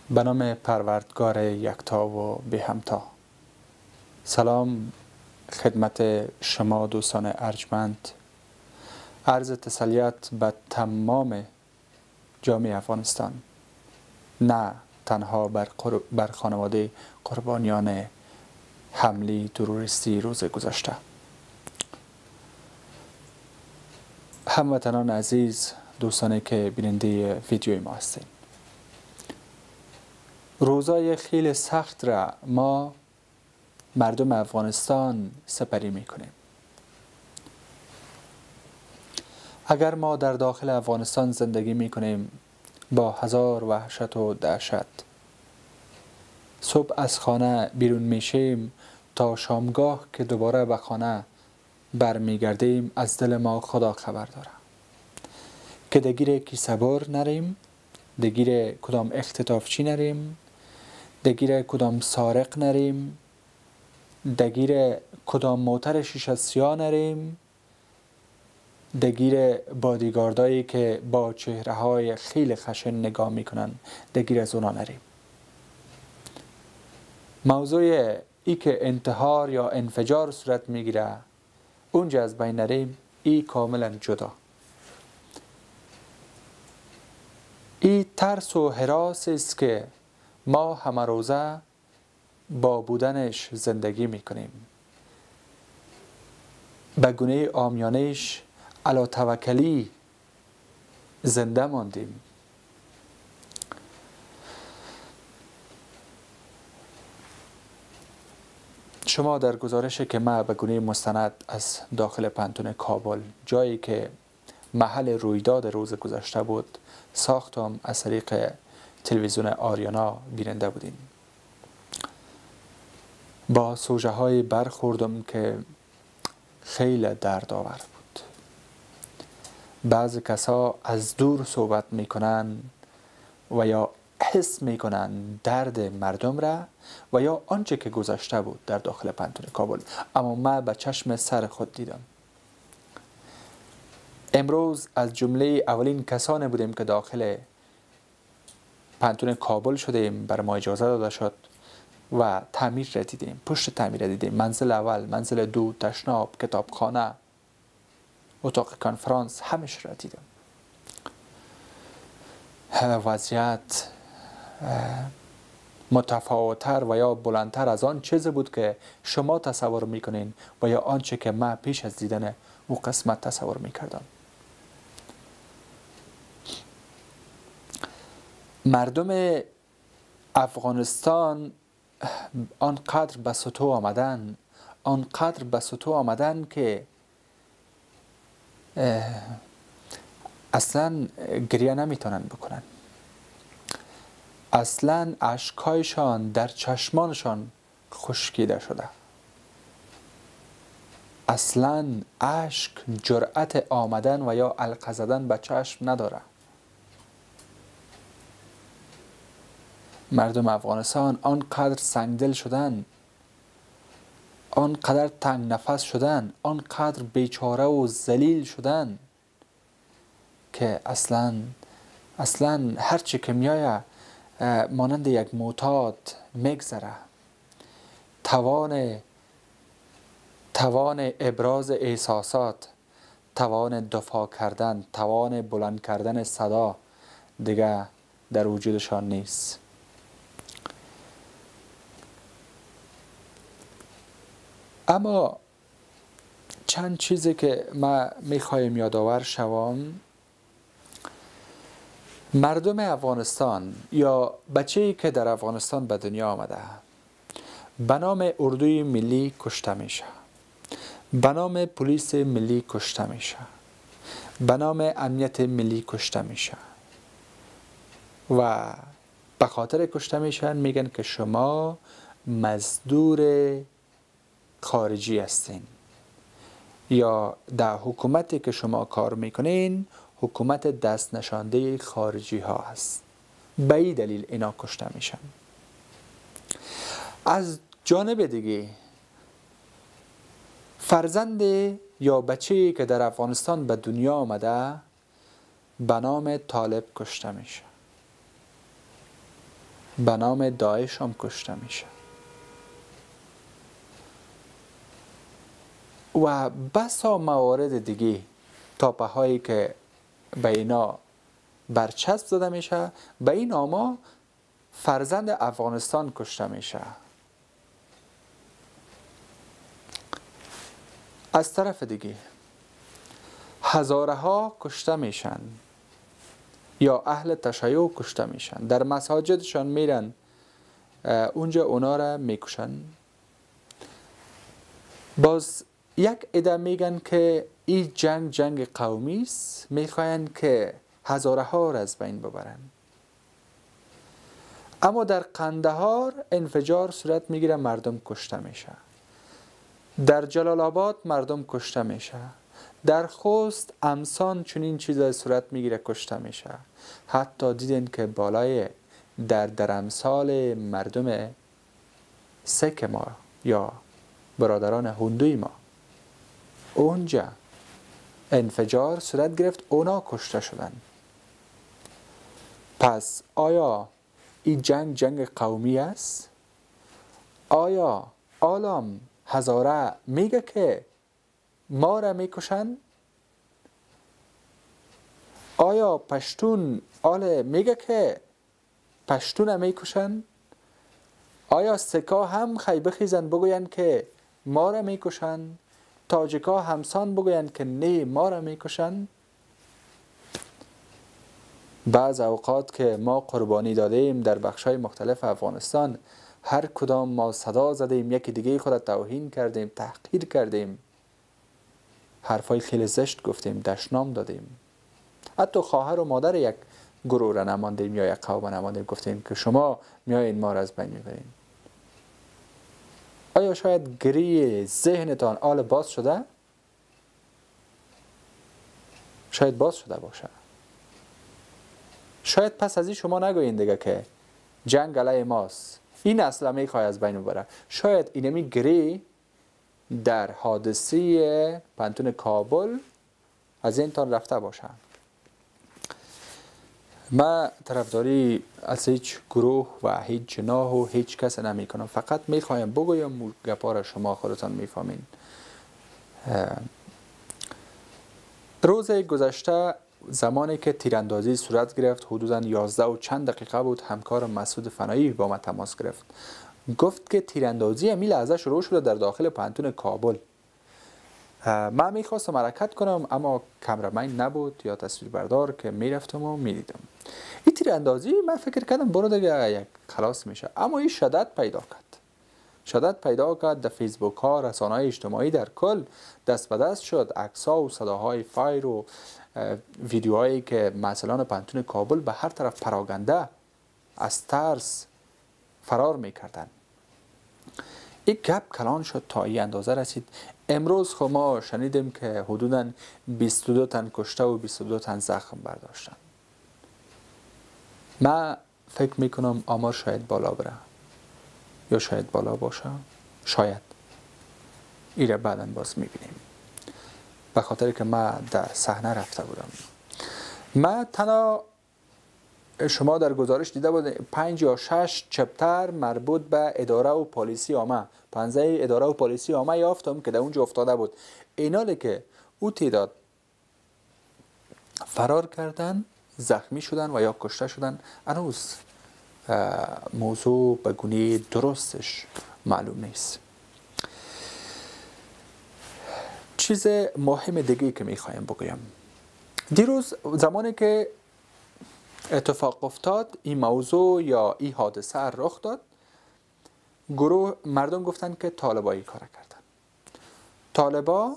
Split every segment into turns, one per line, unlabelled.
به نام پروردگار یکتا و بی همتا. سلام خدمت شما دوستان ارجمند. عرض تسلیت به تمام جامعه افغانستان، نه تنها بر خانواده قربانیان حمله تروریستی روز گذشته. هموطنان عزیز، دوستانی که بیننده ویدیوی ما هستید، روزای خیلی سخت را ما مردم افغانستان سپری میکنیم. اگر ما در داخل افغانستان زندگی میکنیم با هزار وحشت و دهشت، صبح از خانه بیرون میشیم تا شامگاه که دوباره به خانه برمیگردیم، از دل ما خدا خبر داره که دگیر کیسه بر نریم، دگیر کدام اختطافچی نریم، دگیر کدام سارق نریم، دگیر کدام موتر شیشه سیاه نریم، دگیر بادیگاردایی که با چهره های خیلی خشن نگاه میکنن، دگیر از اونا نریم. موضوع ای که انتحار یا انفجار صورت میگیره اونجا از بین نریم، ای کاملا جدا. ای ترس و هراس است که ما همه روزه با بودنش زندگی میکنیم. به گونه عامیانش علا توکلی زنده ماندیم. شما در گزارشی که ما به گونه مستند از داخل پانتون کابل، جایی که محل رویداد روز گذشته بود، ساختم از طریق تلویزیون آریانا بیننده بودیم. با سوژه های برخوردم که خیلی دردآور بود. بعضی کسا از دور صحبت میکنن و یا حس میکنن درد مردم را و یا آنچه که گذشته بود در داخل پانتون کابل، اما من به چشم سر خود دیدم. امروز از جمله اولین کسانی بودیم که داخل پانتون کابل شدیم، بر ما اجازه داده شد و تعمیر را دیدیم. پشت تعمیر را دیدیم. منزل اول، منزل دو، تشناب، کتابخانه، اتاق کنفرانس، همش را دیدم. وضعیت متفاوت‌تر و یا بلندتر از آن چیزی بود که شما تصور میکنین و یا آنچه که من پیش از دیدن او قسمت تصور میکردم. مردم افغانستان آنقدر به سطوح آمدن، آنقدر به سطوح آمدن که اصلا گریه نمیتونن بکنن. اصلا اشکایشان در چشمانشان خشکیده شده. اصلا اشک جرأت آمدن و یا علقه زدن به چشم نداره. مردم افغانستان آنقدر سنگدل شدن، آنقدر تنگ نفس شدن، آنقدر بیچاره و ذلیل شدن که اصلا هرچی که میایه مانند یک معتاد میگذره. توان ابراز احساسات، توان دفاع کردن، توان بلند کردن صدا دیگه در وجودشان نیست. اما چند چیزی که ما میخوایم یادآور شوم، مردم افغانستان یا بچه‌ای که در افغانستان به دنیا آمده به نام اردوی ملی کشته میشه، به نام پلیس ملی کشته میشه، به نام امنیت ملی کشته میشه و به خاطر کشته میشن میگن که شما مزدور خارجی هستین یا در حکومتی که شما کار میکنین حکومت دست نشانده خارجی ها هست. به این دلیل اینا کشته میشن. از جانب دیگه فرزند یا بچه‌ای که در افغانستان به دنیا آمده به نام طالب کشته میشه. به نام داعش هم کشته میشه و بسا موارد دیگه تاپه هایی که به اینا برچسب زده میشه. به این ناما فرزند افغانستان کشته میشه. از طرف دیگه هزاره ها کشته میشن یا اهل تشیع کشته میشن، در مساجدشان میرن اونجا اونا را میکشن. باز یک عده میگن که این جنگ قومی است، میخواین که هزاره ها را از بین ببرن. اما در قندهار انفجار صورت میگیره، مردم کشته میشه. در جلال آباد مردم کشته میشه. در خوست امسان چنین چیز صورت میگیره، کشته میشه. حتی دیدین که بالای در امثال مردم سک ما یا برادران هندوی ما اونجا انفجار صورت گرفت، اونا کشته شدن. پس آیا این جنگ قومی است؟ آیا عالم هزاره میگه که ما را میکشن؟ آیا پشتون میگه که پشتون را میکشن؟ آیا سکا هم خی بخیزن بگوین که ما را میکشن؟ تاجکا همسان بگوین که نه ما را میکشن؟ بعض اوقات که ما قربانی دادیم در بخشای مختلف افغانستان، هر کدام ما صدا زدیم، یکی دیگه خود توهین کردیم، تحقیر کردیم، حرفای خیلی زشت گفتیم، دشنام دادیم. حتی خواهر و مادر یک گروه را نماندیم یا یک قوم نماندیم، گفتیم که شما میایین ما را از بین میبرین. آیا شاید گری ذهنتان آل باز شده؟ شاید باز شده باشه. شاید پس از این شما نگویین دیگه که جنگ علیه ماست، این اصلا میخواه از بین ببره. شاید اینمی گری در حادثه پانتون کابل از این تان رفته باشه. من طرفداری از هیچ گروه و هیچ جناح و هیچ کس نمی کنم، فقط میخوایم بگویم گپا را شما خودتان میفهمین. روز گذشته زمانی که تیراندازی صورت گرفت، حدوداً 11 و چند دقیقه بود، همکارم مسعود فنایی با من تماس گرفت. گفت که تیراندازی همین لحظه شروع شده در داخل پانتون کابل. من میخواستم حرکت کنم اما کامرامن نبود یا تصویربردار که میرفتم و میدیدم. این تیراندازی من فکر کردم برو دیگه یک خلاص میشه، اما این شدت پیدا کرد. در فیسبوک ها، رسانه‌های اجتماعی در کل دست به دست شد. عکس‌ها و صداهای فایر و ویدیوهایی که مسئولان پانتون کابل به هر طرف پراگنده از ترس فرار میکردن. یک گپ کلان شد تا این اندازه رسید. امروز خب ما شنیدیم که حدوداً 22 تن کشته و 22 تن زخم برداشتن. من فکر میکنم آمار شاید بالا بره یا شاید بالا باشه، شاید ایره بعداً باز میبینیم، به خاطر که من در صحنه رفته بودم. من تنها شما در گزارش دیده بود 5 یا 6 چپتر مربوط به اداره و پلیسی عامه، 15 اداره و پلیسی عامه یافتم که در اونجا افتاده بود. اینالی که او تعداد فرار کردن، زخمی شدن و یا کشته شدن، هنوز موضوع به گونه درستش معلوم نیست. چیز مهم دیگه که میخوایم بگویم، دیروز زمانی که اتفاق افتاد این موضوع یا این حادثه رخ داد، گروه مردم گفتن که طالبایی کار کردن. طالبا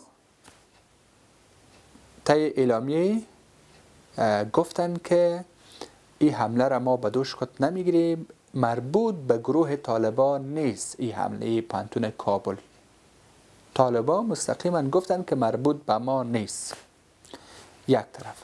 طی اعلامیه گفتن که این حمله را ما به دوش خود نمیگیریم، مربوط به گروه طالبا نیست این حمله پانتون کابل. طالبا مستقیما گفتن که مربوط به ما نیست. یک طرف.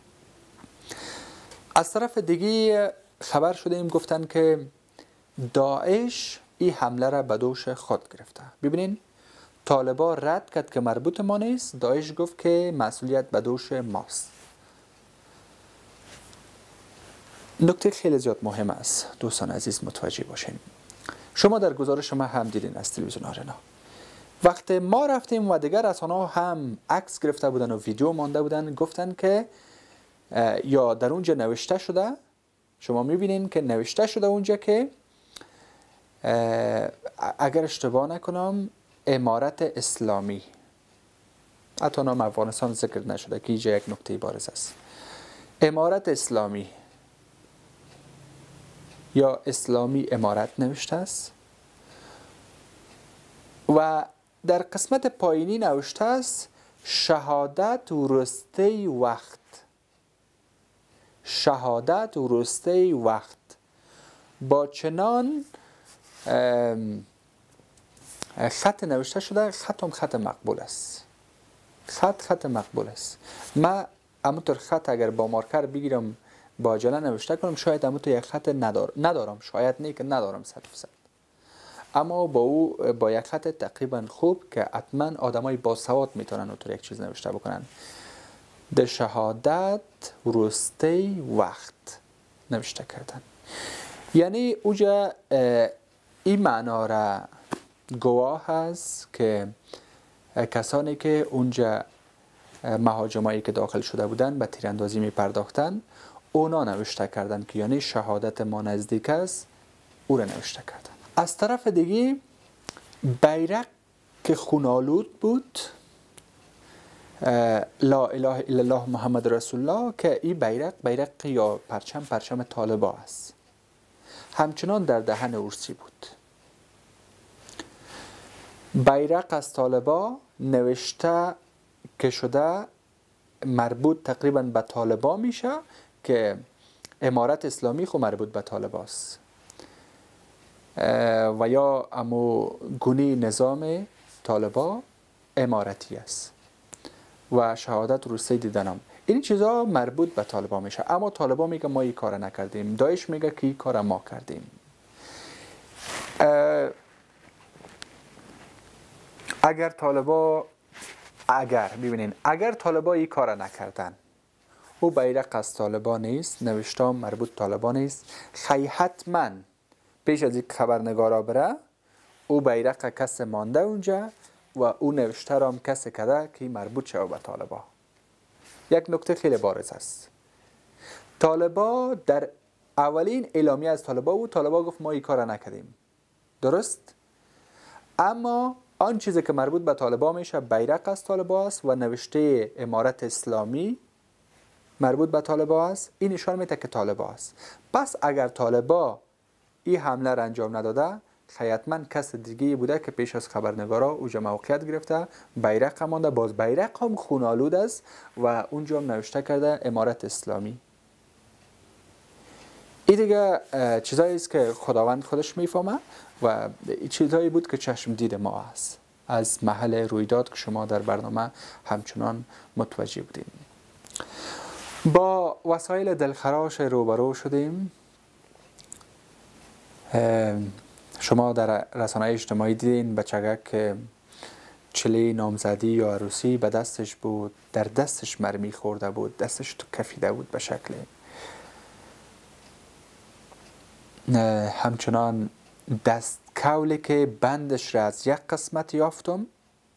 از طرف دیگه خبر شدیم گفتن که داعش این حمله را به دوش خود گرفته. ببینین، طالبا رد کرد که مربوط ما نیست، داعش گفت که مسئولیت به دوش ماست. نکته خیلی زیاد مهم است دوستان عزیز متوجه باشین. شما در گزارش ما هم دیدین از تلویزیون آرنا وقتی ما رفتیم و دیگر از آنها هم عکس گرفته بودن و ویدیو مانده بودن، گفتن که یا در اونجا نوشته شده، شما میبینین که نوشته شده اونجا که اگر اشتباه نکنم امارت اسلامی، حتی نام افغانستان ذکر نشده که اینجا یک نکته بارز است، امارت اسلامی یا اسلامی امارت نوشته است و در قسمت پایینی نوشته است شهادت ورسته وقت. شهادت ورسته وقت با چنان خط نوشته شده، خط مقبول است. خط مقبول است. من همونطور خط اگر با مارکر بگیرم با عجله نوشته کنم شاید همونطور یک خط ندارم، شاید نه که ندارم 100%، اما با یک خط تقریبا خوب که حتما آدمای باسواد میتونن اونطور یک چیز نوشته بکنن. در شهادت ورسته وقت نوشته کردن، یعنی اوجا این معنا را گواه هست که کسانی که اونجا مهاجمایی که داخل شده بودن به تیراندازی می پرداختن، اونا نوشته کردن که یعنی شهادت ما نزدیک است، او را نوشته کردن. از طرف دیگه بیرق که خونالود بود، لا اله الا الله محمد رسول الله، که این بیرق یا پرچم طالبا است، همچنان در دهن ارسی بود. بیرق از طالبا نوشته که شده مربوط تقریبا به طالبا میشه که امارت اسلامی خو مربوط به طالباست و یا امو گونی نظام طالبا امارتی است و شهادت روسیه دیدنم، این چیزا مربوط به طالبا میشه. اما طالبا میگه ما این کار نکردیم، داعش میگه که این کار ما کردیم. اگر طالبا این کار نکردن، او بیرق از طالبا نیست، نوشتام مربوط طالبا نیست، حتما پیش از این خبرنگارا بره او بیرق کس مانده اونجا و او نوشته رام کس کده که مربوط شده به طالبا. یک نکته خیلی بارز است. طالبا در اولین اعلامیه از طالبا بود، طالبا گفت ما این کار نکردیم، درست؟ اما آن چیزی که مربوط به طالبا میشه بیرق از طالبا است و نوشته امارت اسلامی مربوط به طالبا است. این نشان میده که طالبا است. پس اگر طالبا این حمله را انجام نداده، حتما کس دیگه بوده که پیش از خبرنگارا اونجا موقعیت گرفته، بیرق هم مانده، باز بیرق هم خونالود است و اونجا هم نوشته کرده امارت اسلامی. این دیگه چیزایی است که خداوند خودش میفهمه و چیزایی بود که چشم دید ما است از محل رویداد که شما در برنامه همچنان متوجه بودیم. با وسایل دلخراش روبرو شدیم. شما در رسانه اجتماعی دیدین بچگک که چلی نامزدی یا عروسی به دستش بود، در دستش مرمی خورده بود، دستش تو کفیده بود به شکل. همچنان دست کولی که بندش را از یک قسمت یافتم،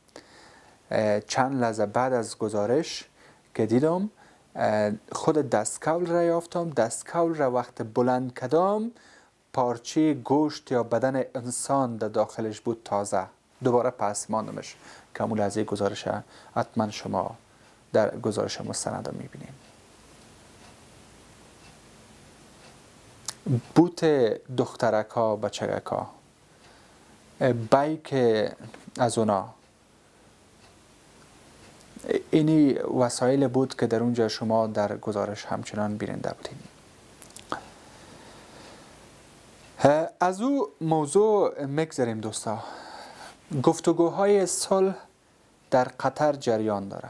چند لحظه بعد از گزارش که دیدم خود دستکول را یافتم. دستکول را وقت بلند کردم پارچه گوشت یا بدن انسان در داخلش بود تازه. دوباره پس ماندمش که همون لحظه گزارش حتما شما در گزارش مستند میبینیم. بوت دخترک ها بچگک ها، بایک از اونا، اینی وسایل بود که در اونجا شما در گزارش همچنان بیننده بودیم. از او موضوع مگذاریم دوستا. گفتگوهای صلح در قطر جریان داره.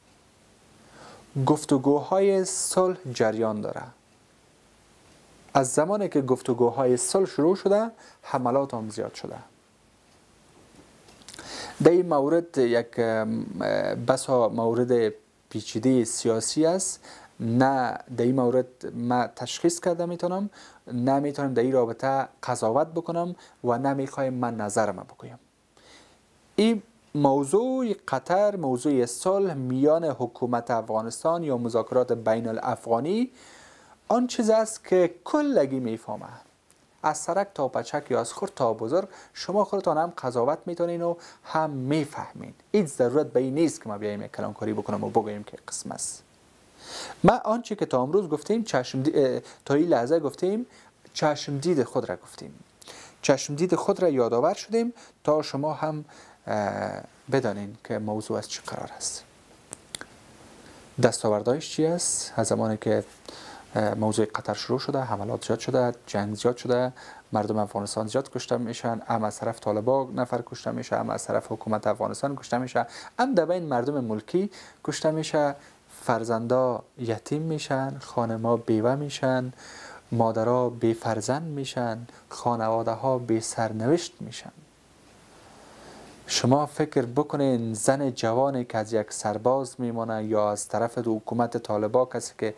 گفتگوهای صلح جریان داره. از زمانی که گفتگوهای صلح شروع شده حملات هم زیاد شده. در این مورد یک بسا مورد پیچیده سیاسی است نه در این مورد ما تشخیص کرده میتونم، نه میتونم در این رابطه قضاوت بکنم و نه میخوایم من نظرم بگویم. این موضوع قطر، موضوع صلح میان حکومت افغانستان یا مذاکرات بین الافغانی آن چیز است که کلگی میفهمه، از سرک تا پچک یا از خرد تا بزرگ شما خودتان هم قضاوت میتونین و هم میفهمین. هیچ ضرورت به این نیست که ما بیایم کلانکاری بکنم و بگویم که قسم است. ما آنچه که تا امروز گفتیم تا این لحظه گفتیم چشم دید خود را گفتیم، چشم دید خود را یادآور شدیم تا شما هم بدانین که موضوع از چه قرار است. دستاوردهایش چی است؟ از زمانی که موضوع قطر شروع شده، حملات زیاد شده، جنگ زیاد شده، مردم افغانستان زیاد کشته میشن، هم از طرف طالبان نفر کشته میشه، هم از طرف حکومت افغانستان کشته میشه، هم در بین مردم ملکی کشته میشه، فرزندا یتیم میشن، خانما بیوه میشن، مادرها بی فرزند میشن، خانواده ها بی سرنوشت میشن. شما فکر بکنین زن جوانی که از یک سرباز میمونه یا از طرف حکومت طالبان کسی که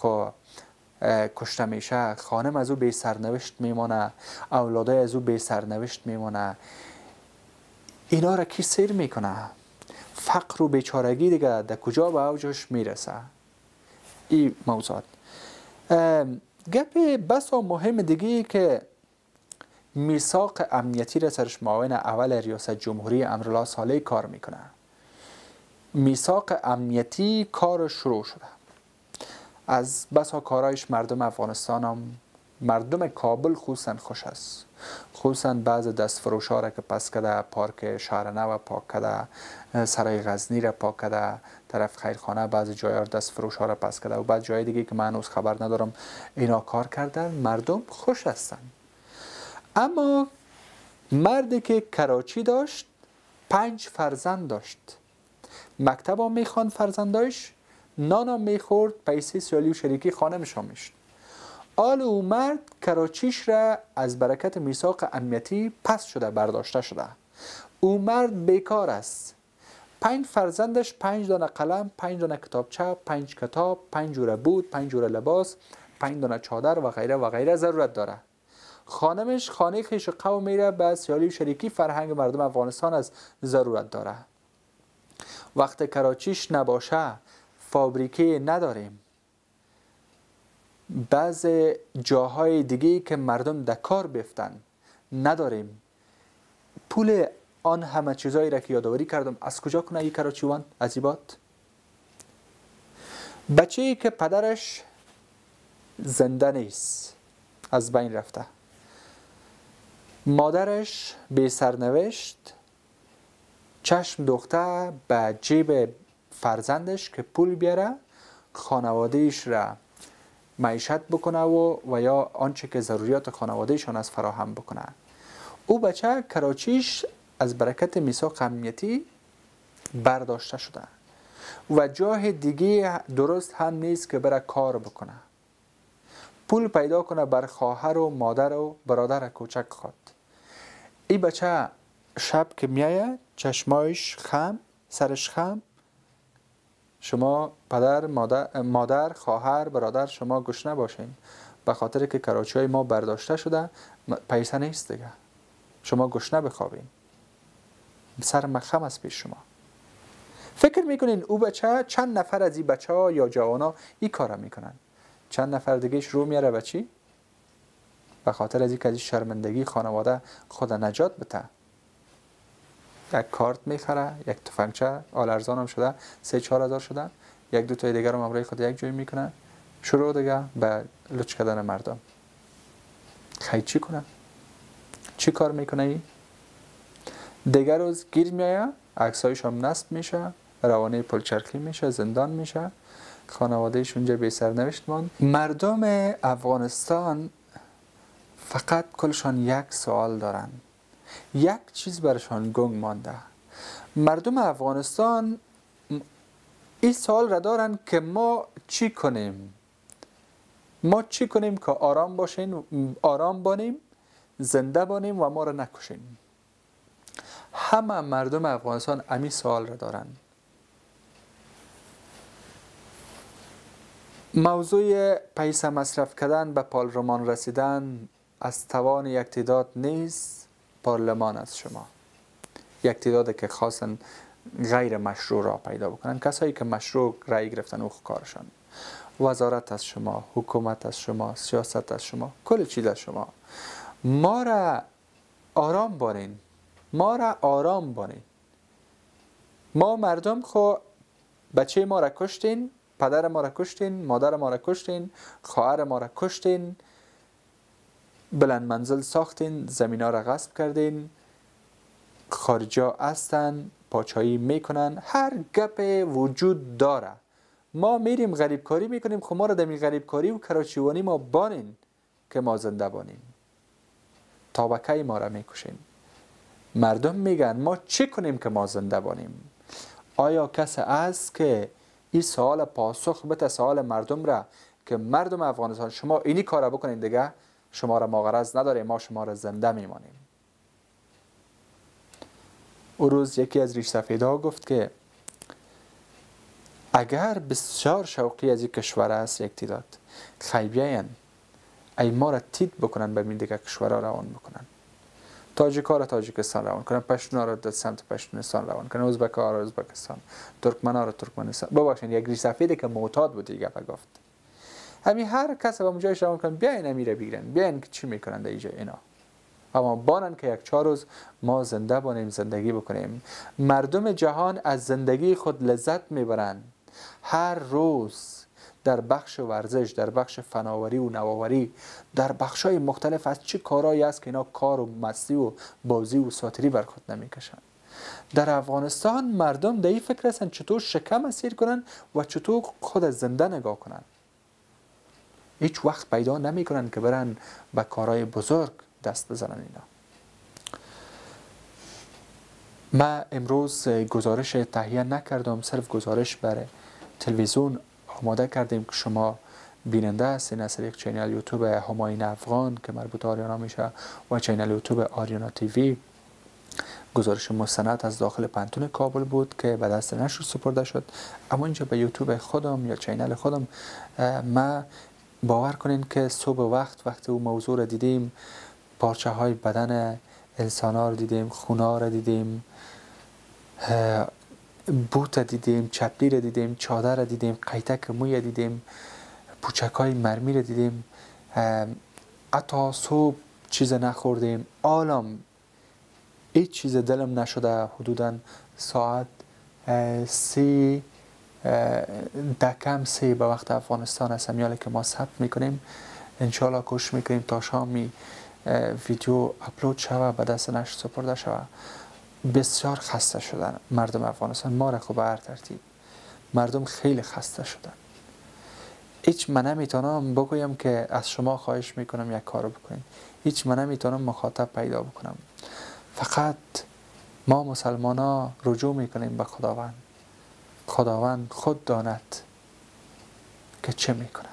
کشته میشه، خانم از او بی سرنوشت میمونه، اولادای از او بی سرنوشت میمونه، اینا را کی سیر میکنه؟ فقر و بیچارگی دیگه در کجا به اوجش میرسه؟ این موضوعات. گپ بسا مهم دیگه که میثاق امنیتی را سرش معاون اول ریاست جمهوری امرالله صالح کار میکنه. میثاق امنیتی کار شروع شده. از بسا کارایش مردم افغانستان هم، مردم کابل خصوصا خوش است. خصوصا بعض دستفروشا را که پس کده، پارک شهرنو پاک کده، سرای غزنی را پاک کده، طرف خیرخانه بعض جایار دستفروشا را پس کده و بعض جای دیگه که من هنوز خبر ندارم اینا کار کردن. مردم خوش هستن. اما مردی که کراچی داشت 5 فرزند داشت، مکتب هم میخواند فرزنداش، نان هم میخورد، پیسه سیالی و شریکی خانمش هم میشد. آل او مرد کراچیش را از برکت میثاق امنیتی پس شده، برداشته شده. او مرد بیکار است. 5 فرزندش 5 دانه قلم، 5 دانه کتابچه، 5 کتاب، 5 جوره بود، 5 جوره لباس، 5 دانه چادر و غیره و غیره ضرورت داره. خانمش خانه خیش قوم میره به سیالی و شریکی فرهنگ مردم افغانستان از ضرورت داره. وقت کراچیش نباشه، فابریکه نداریم، بعض جاهای دیگه که مردم در کار بیفتن نداریم، پول آن همه چیزایی را که یادآوری کردم از کجا کنه این کراچیوان عزیبات؟ بچه‌ای که پدرش زنده نیست، از بین رفته، مادرش بی سرنوشت، چشم دوخته به جیب فرزندش که پول بیاره خانوادهش را معیشت بکنه و یا آنچه که ضروریات خانوادهشان از فراهم بکنه. او بچه کراچیش از برکت میثاق امنیتی برداشته شده و جای دیگه درست هم نیست که بره کار بکنه، پول پیدا کنه بر خواهر و مادر و برادر کوچک خود. این بچه شب که میایه چشمایش خم، سرش خم، شما پدر، مادر، خواهر، برادر شما گشنه باشین به خاطر که کراچی های ما برداشته شده، پیسه نیست دیگه، شما گشنه بخوابین، سر مخم است پیش شما. فکر میکنین او بچه، چند نفر از این بچه ها یا جوان ها این کار میکنن، چند نفر دیگهش رو میاره بچی؟ به خاطر از این که از شرمندگی خانواده خود نجات بده، یک کارت میخره، یک تفنگچه آل ارزان هم شده 3-4 هزار شده، 1-2 تای دیگر هم امروی خود یک جای میکنه، شروع دیگه به لچ کردن مردم. خیلی چی کنه؟ چی کار میکنه ای؟ دیگر روز گیر میایه، عکسایش هم نصب میشه، روانه پلچرخی میشه، زندان میشه، خانوادهش اونجا بی سرنوشت ماند. مردم افغانستان فقط کلشان یک سوال دارن، یک چیز برشان گنگ مانده. مردم افغانستان این سوال را دارن که ما چی کنیم؟ ما چی کنیم که آرام باشیم، آرام بانیم، زنده بانیم و ما را نکشیم؟ همه مردم افغانستان امی سوال را دارن. موضوع پیسه مصرف کردن به پارلمان رسیدن از توان یک تعداد نیست پارلمان از شما. یک تعداد که خواستن غیر مشروع را پیدا بکنن، کسایی که مشروع رای گرفتن او کارشان. وزارت از شما، حکومت از شما، سیاست از شما، کل چیز از شما. ما را آرام بانین، ما را آرام بانین. ما مردم خو بچه ما را کشتین، پدر ما را کشتین، مادر ما را کشتین، خواهر ما را کشتین، بلند منزل ساختین، زمین ها را غصب کردین، خارجا هستن، پاچایی میکنن، هر گپ وجود داره. ما میریم غریب کاری میکنیم، خب ما را دمی غریب کاری و کراچیوانی ما بانین که ما زنده بانیم. تابکه ما را میکشین. مردم میگن ما چه کنیم که ما زنده بانیم؟ آیا کسی است که این سوال پاسخ بده سوال مردم را که مردم افغانستان شما اینی کار بکنین دیگه شما را ما غرض نداره، ما شما را زنده میمانیم. او روز یکی از ریش سفیدها گفت که اگر بسیار شوقی از یک کشور است یک تعداد خیبیین ای ما را تید بکنن به دیگه کشورها روان بکنن، تاجیکا را تاجیکستان روان کنن، پشتونا را در سمت پشتونستان روان کنن، ازبکا را ازبکستان، ترکمنا را ترکمنستان. ببخشید یک ریش سفیدی که معتاد بود دیگه گفت همین هر کس به اونجایش روان کنن، بیاین امیره بگیرن، بیاین که چی میکنن در اینجا اینا، اما بانن که یک 4 روز ما زنده بانیم، زندگی بکنیم. مردم جهان از زندگی خود لذت میبرند. هر روز در بخش ورزش، در بخش فناوری و نوآوری، در بخش‌های مختلف از چه کارهایی است که اینا کار و مستی و بازی و ساتری بر خود نمیکشند. در افغانستان مردم در این فکر هستند چطور شکم اسیر کنن و چطور خود از زنده نگاه کنن. هیچ وقت پیدا نمیکنن که برن به کارهای بزرگ دست بزنن. اینا ما امروز گزارش تهیه نکردم، صرف گزارش برای تلویزیون آماده کردیم که شما بیننده هستین از یک چینل یوتیوب همایون افغان که مربوط آریانا میشه و چینل یوتیوب آریانا تیوی. گزارش مستند از داخل پنتون کابل بود که به دست نشر سپرده شد، اما اینجا به یوتیوب خودم یا چینل خودم ما باور کنین که صبح وقتی اون موضوع را دیدیم، پارچه های بدن انسان ها رو دیدیم، خونه ها رو دیدیم، بوت دیدیم، چپلی رو دیدیم، چادر رو دیدیم، قیتک موی دیدیم، پوچک های مرمی رو دیدیم، حتی صبح چیز نخوردیم، آلام هیچ چیز دلم نشده. حدودا ساعت 3 دکم 3 به وقت افغانستان است میاله که ما ثبت میکنیم. انشالله کوشش میکنیم تا شامی ویدیو اپلود شوه، به دست نشر سپرده شوه. بسیار خسته شدن مردم افغانستان، ما را خب به هر ترتیب مردم خیلی خسته شدن. هیچ من نمیتونم بگویم که از شما خواهش میکنم یک کارو بکنید، هیچ من نمیتونم مخاطب پیدا بکنم. فقط ما مسلمان ها رجوع میکنیم به خداوند. خداوند خود داند که چه میکند.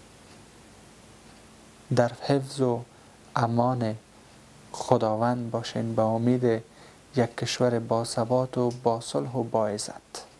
در حفظ و امان خداوند باشین، به امید یک کشور با ثبات و با صلح و با عزت.